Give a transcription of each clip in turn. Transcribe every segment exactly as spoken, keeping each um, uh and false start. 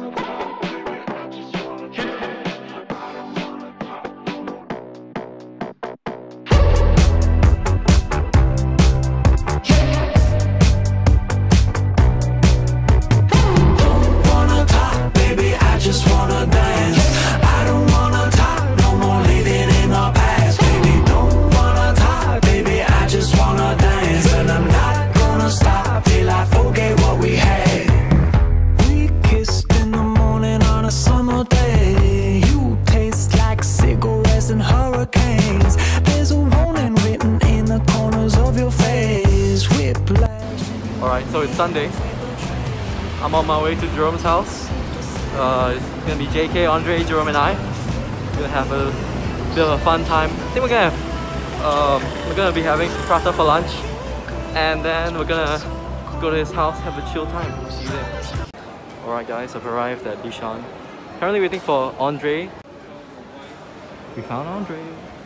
Alright, so it's Sunday. I'm on my way to Jerome's house. Uh, it's gonna be J K, Andre, Jerome and I. We're gonna have a bit of a fun time. I think we're gonna have, um, we're gonna be having prata for lunch. And then we're gonna go to his house, have a chill time. We'll see you there. Alright guys, I've arrived at Bishan. Currently waiting for Andre. We found Andre.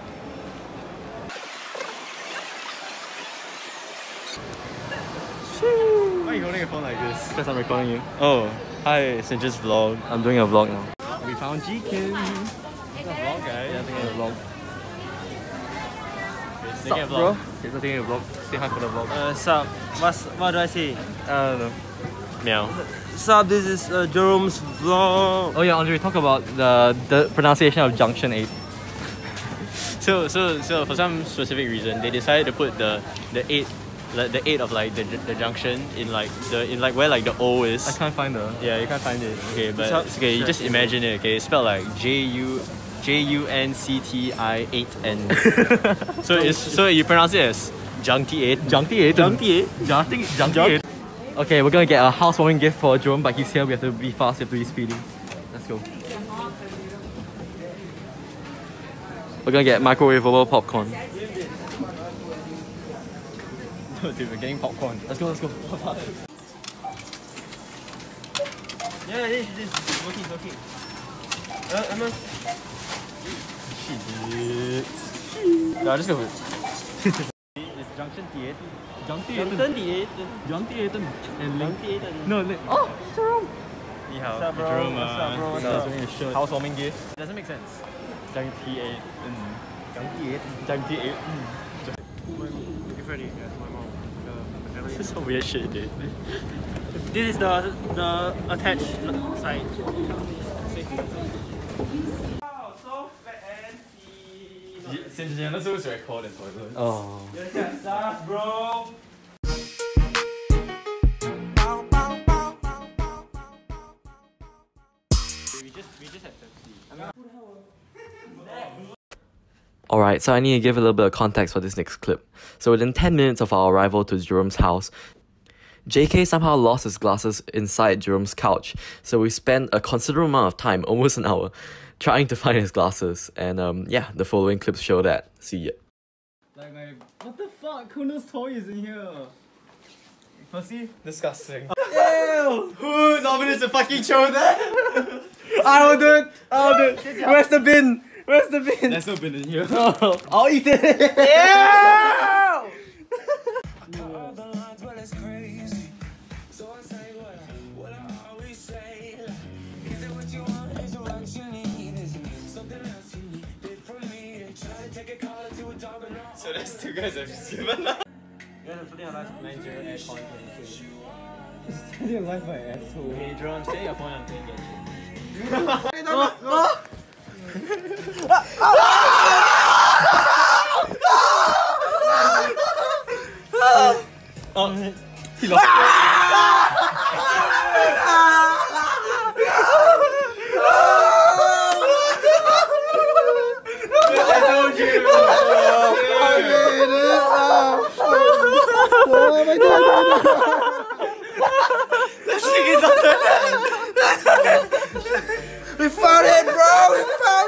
Why are you holding a phone like this? Because I'm recording you. Oh, hi, it's just vlog. I'm doing a vlog now. We found G-Kim. It's a vlog, guys. Yeah, I'm taking a vlog. It's Sup, bro? Okay, so taking a vlog. Say hi for the vlog. Uh, sup? What's, what do I say? I don't know. Meow. Sup, this is uh, Jerome's vlog. Oh yeah, Andre, talk about the the pronunciation of Junction eight. So, so, so for some specific reason, they decided to put the the eight, like the eight of like the the junction in like the in like where like the O is. I can't find the. Yeah, you can't find it. Okay, but So- it's okay. You just imagine it. Okay, it's spelled like J U J U N C T I eight N. So it's so you pronounce it as Junky eight. Junky eight. Junky eight. Junky Junky eight. Okay, we're gonna get a housewarming gift for Jerome, but he's here. We have to be fast. We have to be speedy. Let's go. We're gonna get microwavable popcorn. Dude, we're getting popcorn. Let's go. Let's go. Yeah, this this is working, working. Uh, Emma. Shit. No, just go with it. It's Junction eight. Junky Junction eight. Junky eight. And Link. Junction eight. No, Link. Oh, Jerome. Ni hao. What's up, bro? Jerome, What's up, bro? What's He's up? wearing a shirt. housewarming gift. Doesn't make sense. Junky eight. Junction eight. Junky eight. Get ready, yeah, my mom. This is some weird shit, dude. This is the the attached side. Wow, so fancy. Since you're not supposed to record it, so Oh. Yes, yes, stars, bro. we just we just had Pepsi. Alright, so I need to give a little bit of context for this next clip. So within ten minutes of our arrival to Jerome's house, J K somehow lost his glasses inside Jerome's couch. So we spent a considerable amount of time, almost an hour, trying to find his glasses. And um, yeah, the following clips show that. See ya. Like my what the fuck? Kuno's toy is in here. Percy? Disgusting. Ew! Who nominates the fucking show there? I'll do it! I'll do it! Where's the bin? Where's the bin? There's no bin in here. Oh, I'll eat it! Yeah! So that's two guys have given up. Yeah, I'm putting a nine zero aircon twenty-two. Study your life by asshole. Hey, Jerome, stay your phone. I'm playing game. Oh, oh. Oh, he lost I told you! Oh my god! This thing is on the We found it, bro! We found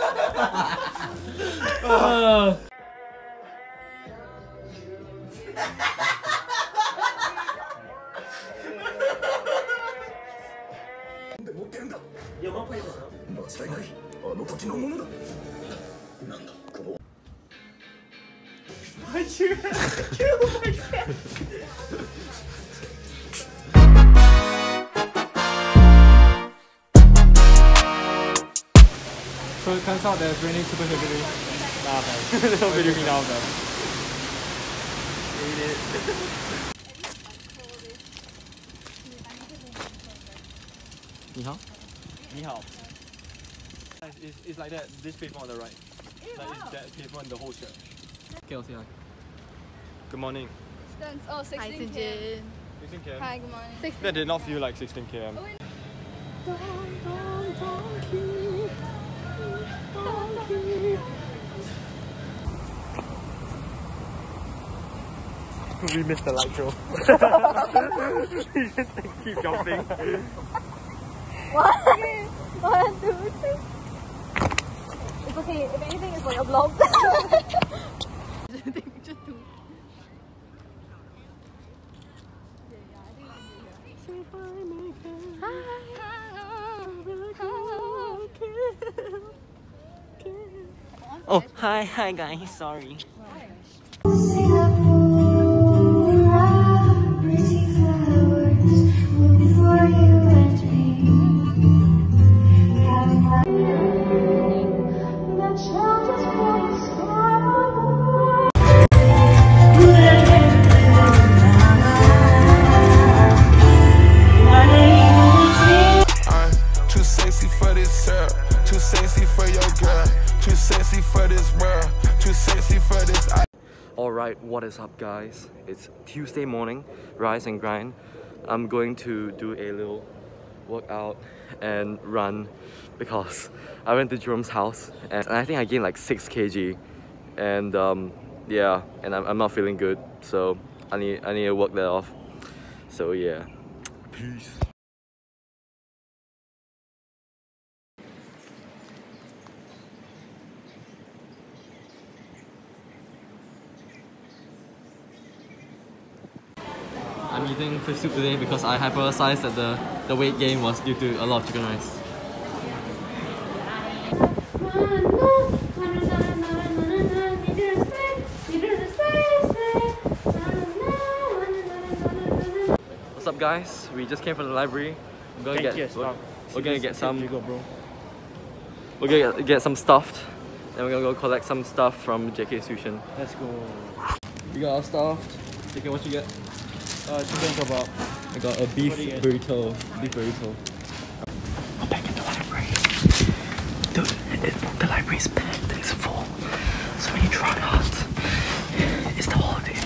it! Oh. Yo, what play this? 間違いないあの時のものだなんだこの Why'd you kill myself? So it turns out there's raining super heavily. Nah, man. Don't believe me now, man. Hate it. Ni hao? Ni hao. It's, it's like that, this paper on the right. Like it's that paper in the whole church. Okay, I'll say hi. Good morning. Distance. Oh, Hi, sixteen Sinjin. k. sixteen kilometers. Hi, good morning. That did not feel like sixteen kilometers. We missed the light show. You just keep jumping. One, one, two, three. It's okay. If anything, it's like a vlog. Just two. Oh, hi, hi guys, sorry. Alright, what is up guys? It's Tuesday morning, rise and grind. I'm going to do a little workout and run because I went to Jerome's house and I think I gained like six kilograms and um, yeah, and I'm, I'm not feeling good, so I need, I need to work that off. So yeah, peace. I'm eating fish soup today because I hypothesized that the, the weight gain was due to a lot of chicken rice. What's up guys? We just came from the library. We're gonna Thank get you, we're, stop. we're gonna get some You go, bro. we're gonna get, get some stuffed. Then we're gonna go collect some stuff from J K Sushin. Let's go. We got our stuffed. J K, what you get? Uh, chicken kebab. I got a beef What do you get? burrito. Beef burrito. I'm back in the library. Dude, it, the library is packed. It's full. So many tryhards. It's the holidays.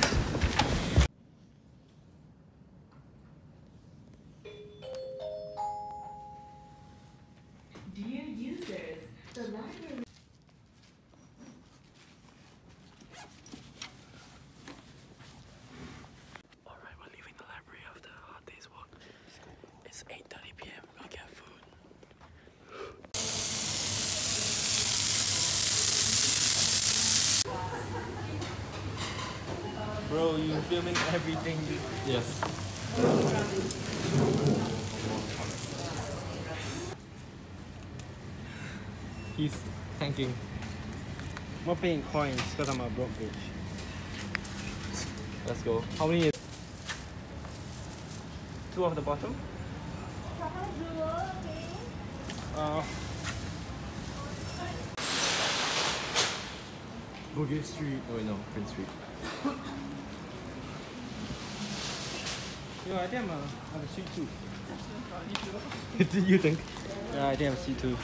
Dear users, the library. Alright, we're leaving the library after a hard day's work. It's eight thirty p m We're gonna get food. Bro, you filming everything, dude. Yes. He's thanking. I'm paying coins because I'm a broke bitch. Let's go. How many is Two of the bottom. Uh, Bugis Street? Oh wait, no, Prince Street. yo, I think I'm a, I'm a sweet tooth. Do you think? Yeah, I think I'm a sweet tooth.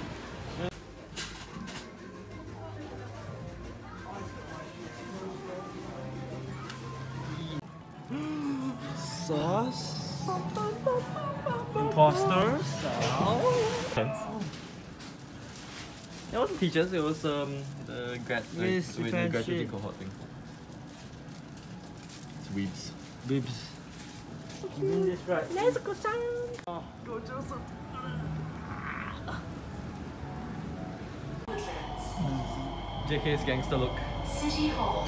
Sauce? Imposters? It wasn't teachers, it was um the grad like, Yes, with the different graduating shit. cohort thing. It's weebs. Bibs. You mean this right? Let's go, son. Oh. Go Joseph! J K's gangster look. City Hall.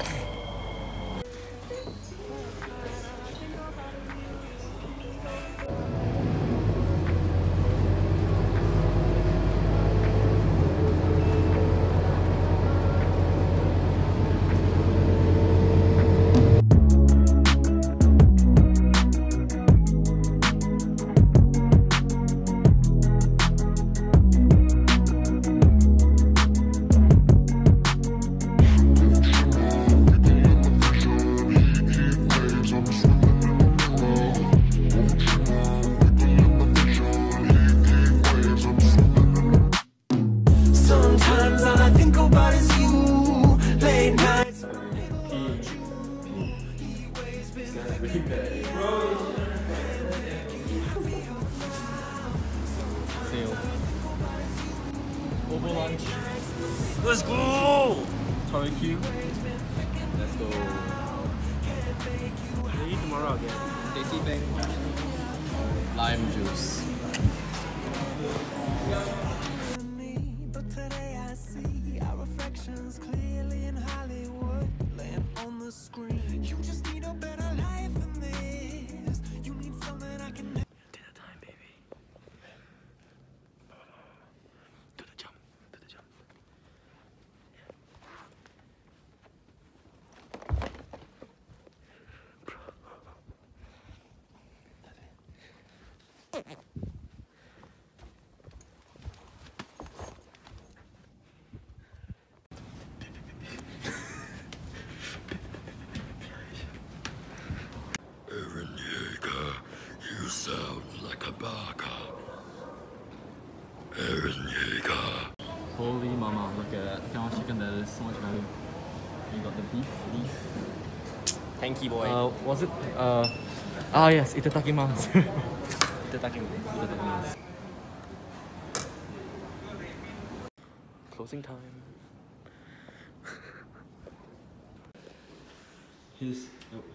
Turbo lunch. Let's go! Barbecue. Let's go. Maybe tomorrow again. Tasty thing. Lime juice. But today I see our reflections clearly in Hollywood, laying on the screen. You just need a better life than this. You need something I can. Dinner time, baby. Do the jump. Do the jump. You sound like a baka. Eren Yeager. Holy mama, look at that. Look how much chicken that is. So much value. You got the beef, leaf. Hanky boy. Uh, was it? Uh, ah yes, itadakimasu. Itadakimasu. Closing time. Here's oh.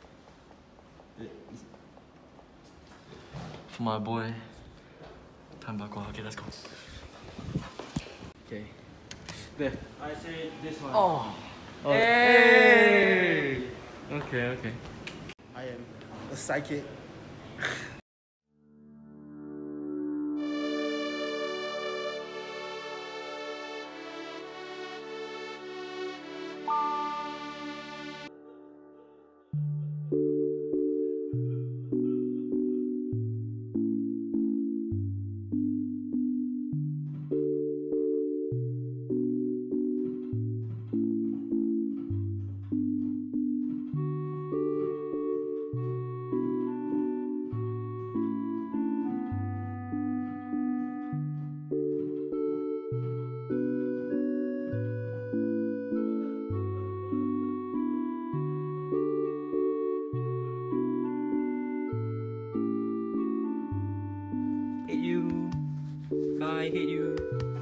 For my boy. Time back. Okay, let's go. Okay. There. I say this one. Oh. Oh. Hey. Okay. Okay. I am a psychic. Hate you. Bye. Hate you.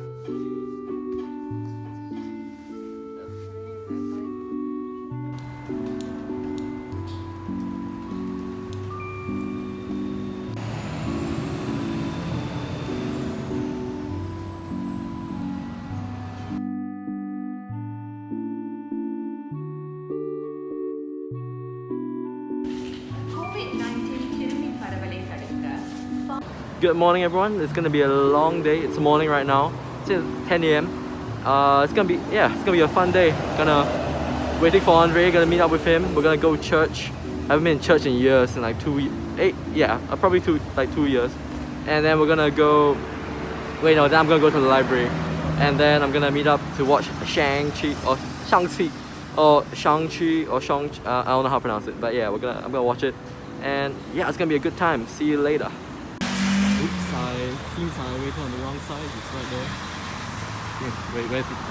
COVID nineteen கிருமி பரவலை தடுக்க Good morning, everyone. It's gonna be a long day. It's morning right now. It's ten A M Uh, it's gonna be yeah, it's gonna be a fun day. Gonna waiting for Andre. Gonna meet up with him. We're gonna go church. I haven't been in church in years, in like two, eight, yeah, uh, probably two, like two years. And then we're gonna go. Wait, no, then I'm gonna go to the library, and then I'm gonna meet up to watch Shang-Chi or Shang-Chi or Shang-Chi or Shang. Uh, I don't know how to pronounce it, but yeah, we're gonna I'm gonna watch it, and yeah, it's gonna be a good time. See you later. Oops, I seems I waited on the wrong side. It's right there. Wait, where's it?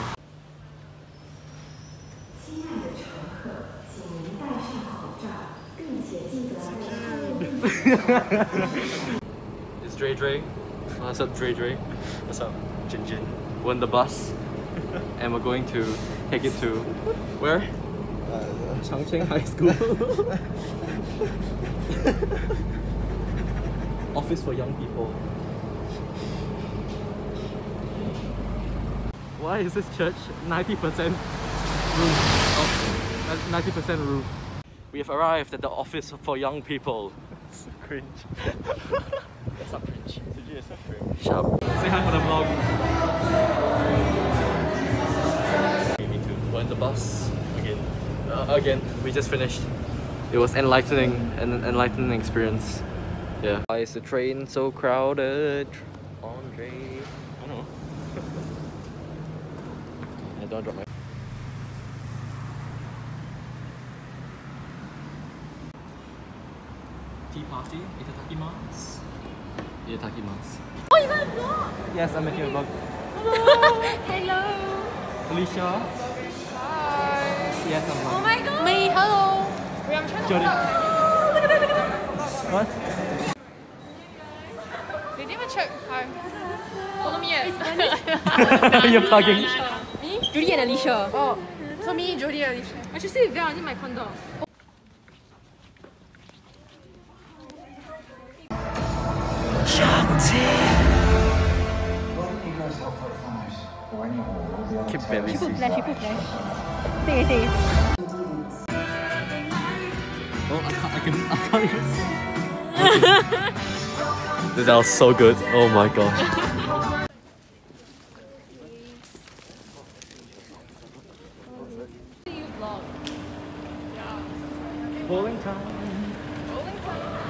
亲爱的乘客，请您戴上口罩，并且记得在座位。 It's Dre Dre. What's up, Dre Dre? What's up? Jin Jin. We're in the bus, and we're going to take it to where? Changcheng High School. Office for young people. Why is this church ninety percent roof? Oh, ninety percent roof. We have arrived at the office for young people. So cringe. It's not cringe. It's so cringe. Shut up. Say hi for the vlog. Me too. We're in the bus. Again. Uh, again, we just finished. It was enlightening, an enlightening experience. Yeah. Why is the train so crowded? Andre. I don't know. I don't drop my. Tea party. Itadakimasu. Itadakimasu. Oh, you got a vlog! Yes, I'm making a vlog. Hello! Alicia. Hi! Yes, I'm Oh vlogging. my god! Me, hello! Wait, I'm trying to Jody. vlog. Oh, look at that, look at that! What? They didn't even check. Hi. Follow me yet. You're plugging. Me? Judy and Alicia. Oh, so me, Jodie, and Alicia. I should say Vel, I need my condom. Can barely She see. put flash, she put flash. Take it, take it. Oh, I can't, I can, I can't even see. Dude, that was so good. Oh my gosh. Bowling time. Bowling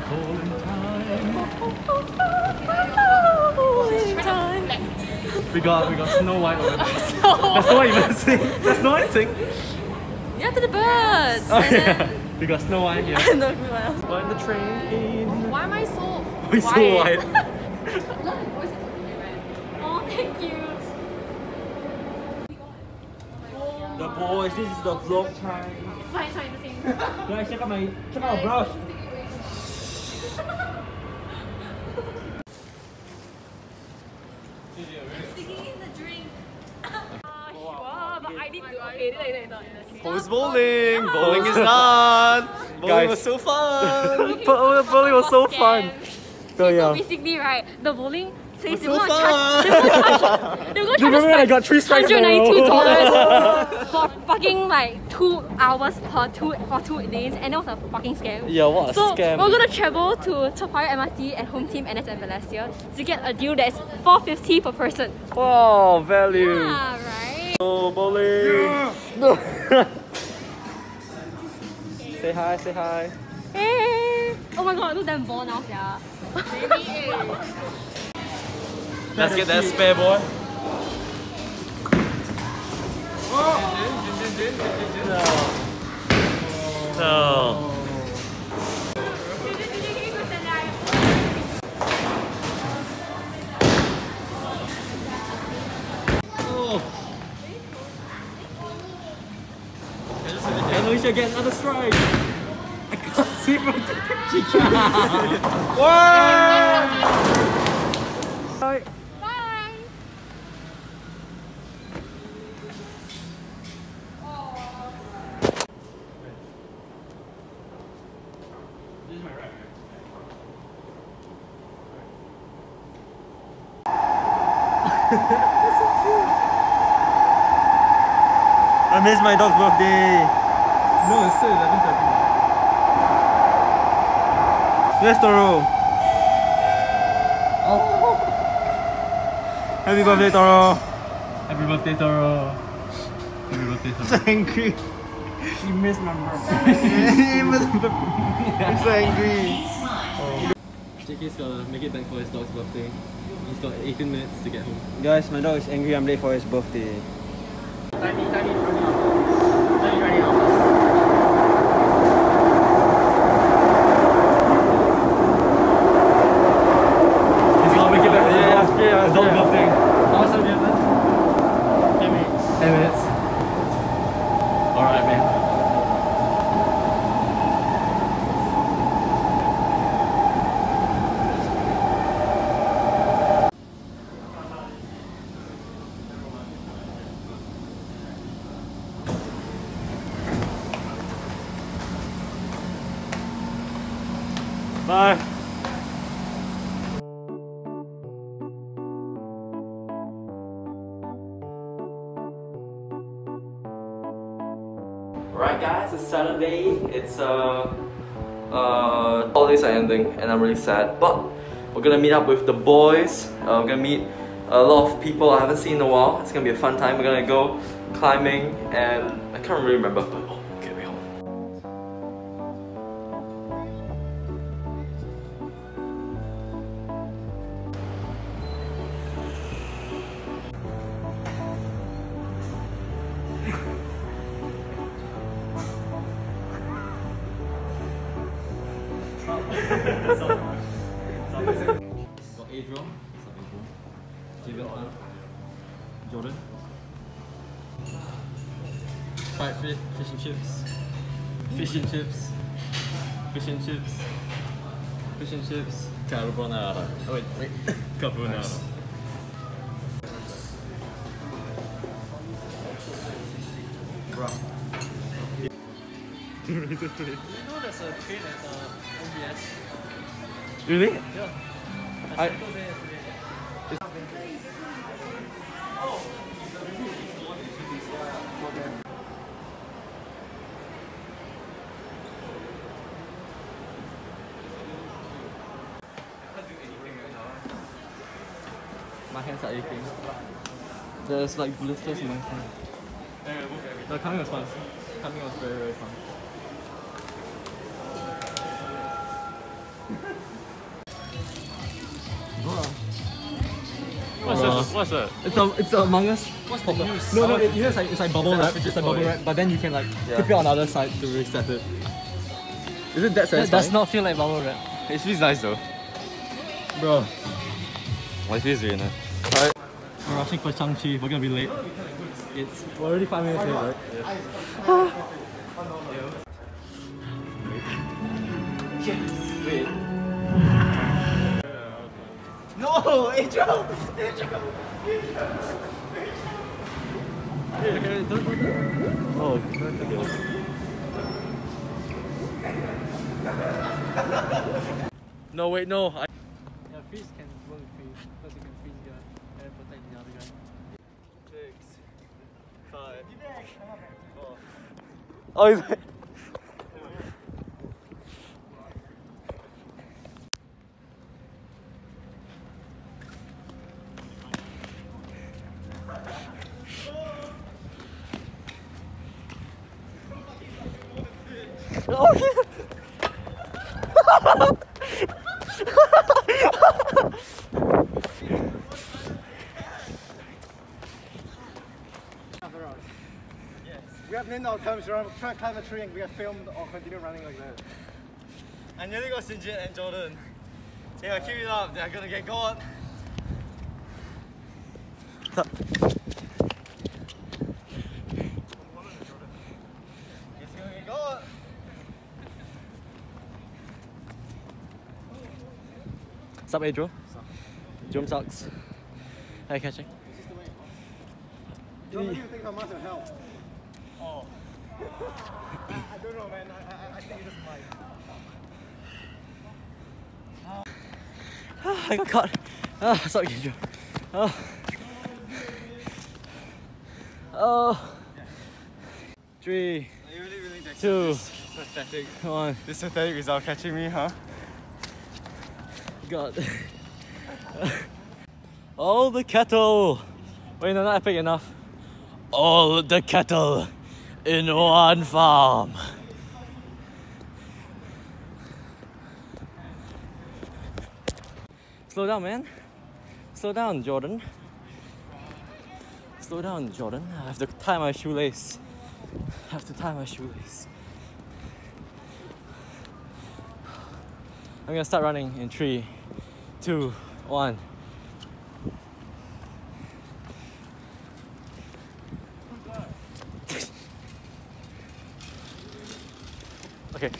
time. We got, we got Snow White over there. That's Snow White even sing. That's Snow White sing. Yeah, to the birds. Oh yeah. We got Snow White here. No, what else? We're in the train. Why am I so We're so white. Oh, thank you. The boys, this is the vlog time. It's fine, it's fine, the same. Guys, check out my check out our brush. Sticking in the drink. Ah, sure, but I need to. Okay, later, later. Who's bowling? Bowling is done. Bowling Guys. was so fun. Bow- bowling was so fun. So So yeah. basically, right, the bowling place, they So were gonna fun. charge, they were gonna charge, they were gonna Do you charge us remember when I like got three strikes in a one hundred ninety-two row? dollars for fucking like two hours per two for two days, and it was a fucking scam. Yeah, what a so scam. we're gonna travel to Toa Payoh M R T and Home Team N S and Valencia to get a deal that's four fifty per person. Wow, value. Yeah, right. Oh, bowling. No. Say hi, say hi. Hey. Oh my god, look that ball now, yeah. Let's get that spare, boy. No. No. And Alicia get another strike. I can't see from the picture. Bye. Bye. I missed my dog's birthday. No, it's still eleven thirty. Where's Toro? Oh. Happy birthday, Toro. Happy birthday, Toro. Happy birthday, Toro. So angry. She missed my birthday. He must be I'm so angry. J K's gotta make it back for his dog's birthday. He's got eighteen minutes to get home. Guys, my dog is angry. I'm late for his birthday. Tiny, tiny, running out. Tiny, running out. He's gonna make it back for Yeah, his dog's, yeah, yeah, his dog's yeah. birthday. How much time do you have left? ten minutes. ten minutes. Alright, man. Bye. Alright guys, it's Saturday. It's uh uh holidays are ending and I'm really sad. But we're gonna meet up with the boys. Uh, we're gonna meet a lot of people I haven't seen in a while. It's gonna be a fun time. We're gonna go climbing and I can't really remember, but oh, okay, wait, hold on. Got Adriel, David, Jordan, fried fish, fish and chips, fish and chips, fish and chips, fish and chips. Carbonara. Oh wait, wait. Carbonara. You know there's a train at uh, M B S? Really? Yeah. I, I My hands are aching. There's like blisters in my hand. The coming was fun. Coming was very very fun. What's Uh, this? What's that? It's a it's a Among Us. What's the news? No no, it, you know it's like it's like bubble wrap. It's like bubble wrap, but then you can like flip it on the other side to reset it. Is it that satisfying? It does not feel like bubble wrap. It feels nice though. Bro. Well, it feels really nice. Alright. We're rushing for Changchi. We're gonna be late. It's we're already five minutes late, right? Yeah. Wait. No, Angel! Angel! Oh. No wait, no. I Yeah, freeze can work with freeze because you can freeze the guy and then protect the other guy. Six. Five. Four. Oh, is it? Oh yeah. We have named our terms, we're trying to climb a tree and we have filmed or continue running like that. I nearly got Sinjit and Jordan. If I keep it up, they're gonna get caught. It's gonna get caught. What's up, Adro? Jump sucks. Hi, catching. Don't even think I must have helped. Oh. I, I don't know, man. I, I, I think it doesn't like. I got caught. Oh, sorry, Adro. Oh. Oh. Three. Are you really willing to accept Two. this pathetic, One. this pathetic result catching me, huh? God. All the cattle. Wait, no, not epic enough. All the cattle in one farm. Slow down, man. Slow down, Jordan. Slow down, Jordan. I have to tie my shoelace. I have to tie my shoelace. I'm gonna start running in three, two, one. Okay.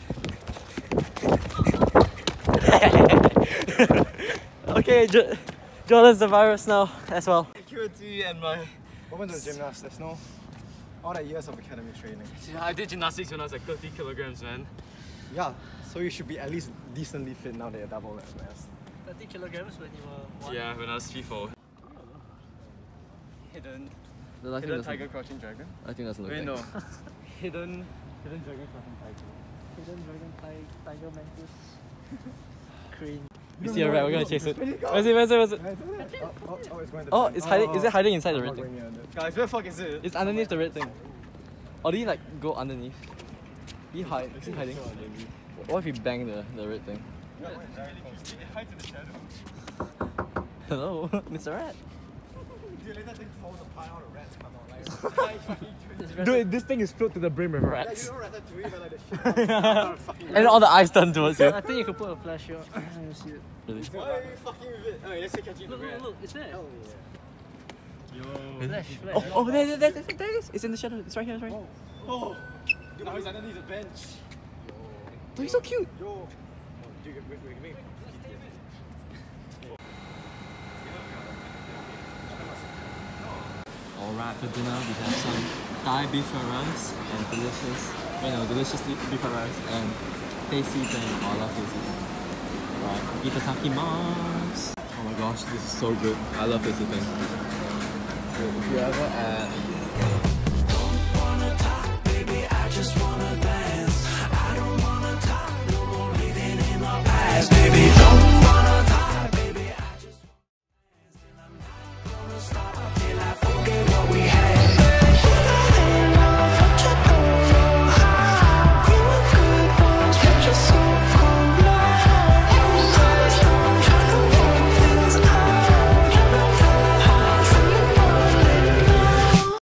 Okay, jo Jordan's the virus now as well. Security and my... What went to the gymnast? There's no... All that years of academy training. I did gymnastics when I was like thirty kilograms, man. Yeah, so you should be at least decently fit now that you're double that mass. thirty kilograms when you were one. Yeah, when I was three, four. Hidden. Hidden tiger crouching dragon. I think that's Wait, no. Hidden... Hidden dragon crouching tiger. Hidden dragon tiger, tiger mantis. Crane. You see a rat, we're gonna chase it. Where's it, where's it, where's it? Oh, oh, oh, it's going to Oh, it's hiding, is it hiding inside the red thing? Guys, where the fuck is it? It's underneath the red thing. Or do you like go underneath? He hide, is he hiding? What if we bang the, the red thing? It hides in the shadow. Hello, Mister Rat. Dude, later thing falls apart, all the rats come out like... Dude, this thing is filled to the brim with Yeah, rats. you know Ratatouille, but like the shit. And all the eyes turn towards you. I think you could put a flash here. Let me see it. Really? Why are you fucking with it? Okay, let's say catching the Look, rat. look, look, it's there. Hell yeah. Flash, flash. Oh, oh there, there, there, there, there it is. It's in the shadow. It's right here, it's right here. Oh! Dude, now he's underneath the bench. Oh, he's so cute. Yo! Oh, dude, wait, wait, wait. Alright, for dinner we have some Thai beef fried rice and delicious, you know, delicious beef fried rice and tasty thing. Oh, I love tasty thing. Right, itadakimasu. Oh my gosh, this is so good. I love tasty thing. If you ever at Don't wanna talk, baby, I just want